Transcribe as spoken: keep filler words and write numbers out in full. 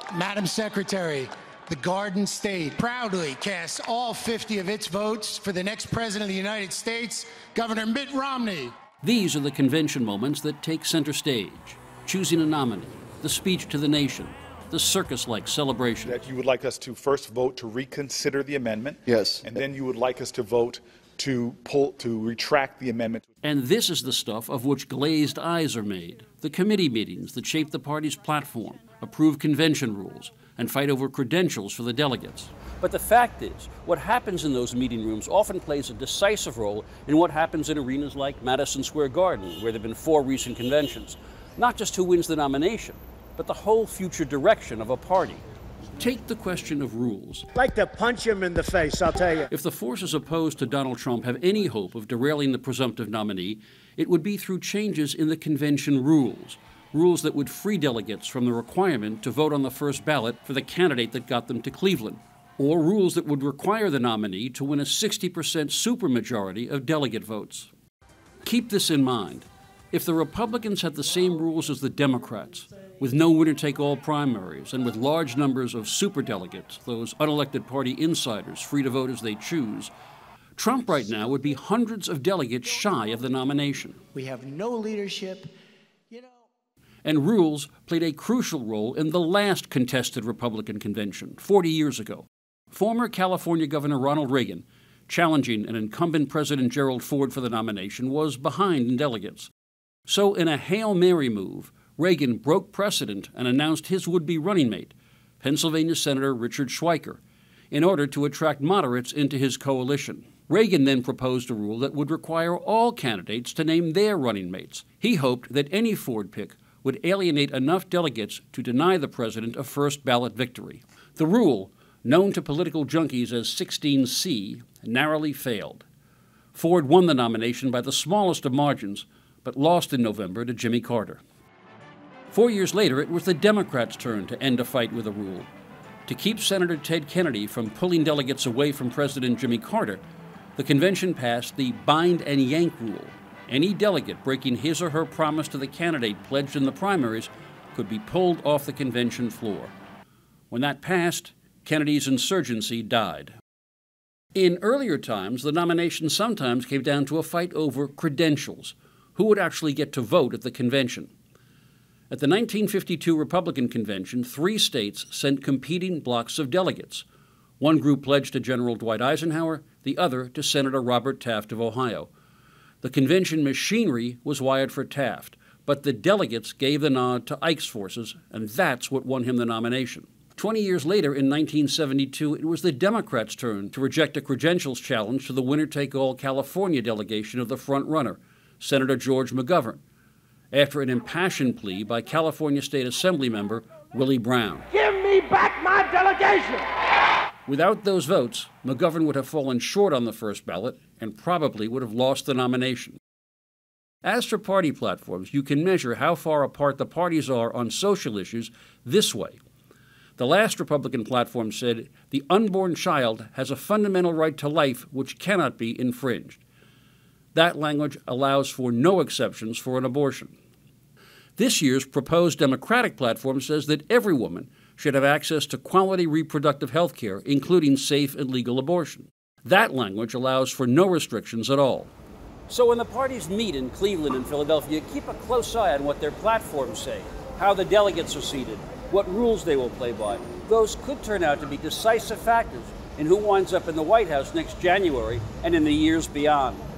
Madam Secretary, the Garden State proudly casts all fifty of its votes for the next President of the United States, Governor Mitt Romney. These are the convention moments that take center stage. Choosing a nominee, the speech to the nation, the circus-like celebration. That you would like us to first vote to reconsider the amendment. Yes. And then you would like us to vote to pull, to retract the amendment. And this is the stuff of which glazed eyes are made. The committee meetings that shape the party's platform, approve convention rules, and fight over credentials for the delegates. But the fact is, what happens in those meeting rooms often plays a decisive role in what happens in arenas like Madison Square Garden, where there have been four recent conventions. Not just who wins the nomination, but the whole future direction of a party. Take the question of rules. I'd like to punch him in the face, I'll tell you. If the forces opposed to Donald Trump have any hope of derailing the presumptive nominee, it would be through changes in the convention rules. Rules that would free delegates from the requirement to vote on the first ballot for the candidate that got them to Cleveland. Or rules that would require the nominee to win a sixty percent supermajority of delegate votes. Keep this in mind. If the Republicans had the same rules as the Democrats, with no winner-take-all primaries and with large numbers of superdelegates, those unelected party insiders free to vote as they choose, Trump right now would be hundreds of delegates shy of the nomination. We have no leadership, you know. And rules played a crucial role in the last contested Republican convention, forty years ago. Former California Governor Ronald Reagan, challenging an incumbent President Gerald Ford for the nomination, was behind in delegates. So in a Hail Mary move, Reagan broke precedent and announced his would-be running mate, Pennsylvania Senator Richard Schweiker, in order to attract moderates into his coalition. Reagan then proposed a rule that would require all candidates to name their running mates. He hoped that any Ford pick would alienate enough delegates to deny the president a first ballot victory. The rule, known to political junkies as sixteen C, narrowly failed. Ford won the nomination by the smallest of margins, but lost in November to Jimmy Carter. Four years later, it was the Democrats' turn to end a fight with a rule. To keep Senator Ted Kennedy from pulling delegates away from President Jimmy Carter, the convention passed the bind and yank rule. Any delegate breaking his or her promise to the candidate pledged in the primaries could be pulled off the convention floor. When that passed, Kennedy's insurgency died. In earlier times, the nomination sometimes came down to a fight over credentials. Who would actually get to vote at the convention? At the nineteen fifty-two Republican Convention, three states sent competing blocks of delegates. One group pledged to General Dwight Eisenhower, the other to Senator Robert Taft of Ohio. The convention machinery was wired for Taft, but the delegates gave the nod to Ike's forces, and that's what won him the nomination. Twenty years later, in nineteen seventy-two, it was the Democrats' turn to reject a credentials challenge to the winner-take-all California delegation of the front-runner, Senator George McGovern, after an impassioned plea by California State Assembly member Willie Brown. Give me back my delegation! Without those votes, McGovern would have fallen short on the first ballot and probably would have lost the nomination. As for party platforms, you can measure how far apart the parties are on social issues this way. The last Republican platform said, "The unborn child has a fundamental right to life which cannot be infringed." That language allows for no exceptions for an abortion. This year's proposed Democratic platform says that every woman should have access to quality reproductive health care, including safe and legal abortion. That language allows for no restrictions at all. So when the parties meet in Cleveland and Philadelphia, keep a close eye on what their platforms say, how the delegates are seated, what rules they will play by. Those could turn out to be decisive factors in who winds up in the White House next January and in the years beyond.